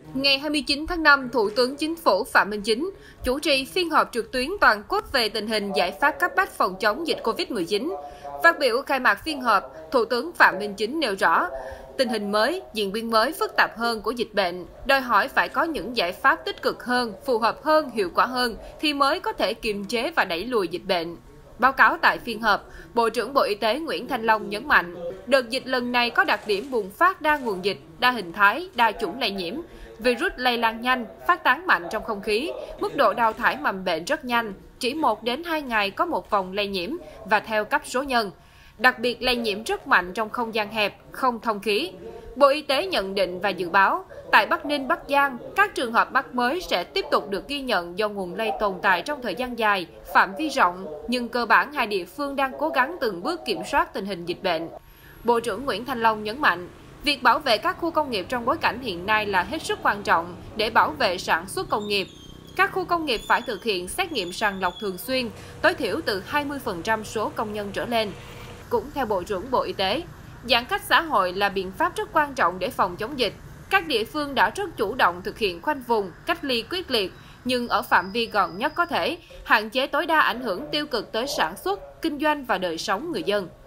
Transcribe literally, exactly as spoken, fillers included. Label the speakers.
Speaker 1: Ngày hai mươi chín tháng năm, Thủ tướng Chính phủ Phạm Minh Chính chủ trì phiên họp trực tuyến toàn quốc về tình hình giải pháp cấp bách phòng chống dịch Covid mười chín. Phát biểu khai mạc phiên họp, Thủ tướng Phạm Minh Chính nêu rõ, tình hình mới, diễn biến mới phức tạp hơn của dịch bệnh, đòi hỏi phải có những giải pháp tích cực hơn, phù hợp hơn, hiệu quả hơn thì mới có thể kiềm chế và đẩy lùi dịch bệnh. Báo cáo tại phiên họp, Bộ trưởng Bộ Y tế Nguyễn Thanh Long nhấn mạnh, đợt dịch lần này có đặc điểm bùng phát đa nguồn dịch, đa hình thái, đa chủng lây nhiễm. Virus lây lan nhanh, phát tán mạnh trong không khí, mức độ đào thải mầm bệnh rất nhanh, chỉ một đến hai ngày có một vòng lây nhiễm và theo cấp số nhân. Đặc biệt lây nhiễm rất mạnh trong không gian hẹp, không thông khí. Bộ Y tế nhận định và dự báo, tại Bắc Ninh, Bắc Giang, các trường hợp mắc mới sẽ tiếp tục được ghi nhận do nguồn lây tồn tại trong thời gian dài, phạm vi rộng, nhưng cơ bản hai địa phương đang cố gắng từng bước kiểm soát tình hình dịch bệnh. Bộ trưởng Nguyễn Thanh Long nhấn mạnh, việc bảo vệ các khu công nghiệp trong bối cảnh hiện nay là hết sức quan trọng để bảo vệ sản xuất công nghiệp. Các khu công nghiệp phải thực hiện xét nghiệm sàng lọc thường xuyên, tối thiểu từ hai mươi phần trăm số công nhân trở lên. Cũng theo Bộ trưởng Bộ Y tế, giãn cách xã hội là biện pháp rất quan trọng để phòng chống dịch. Các địa phương đã rất chủ động thực hiện khoanh vùng, cách ly quyết liệt, nhưng ở phạm vi gọn nhất có thể, hạn chế tối đa ảnh hưởng tiêu cực tới sản xuất, kinh doanh và đời sống người dân.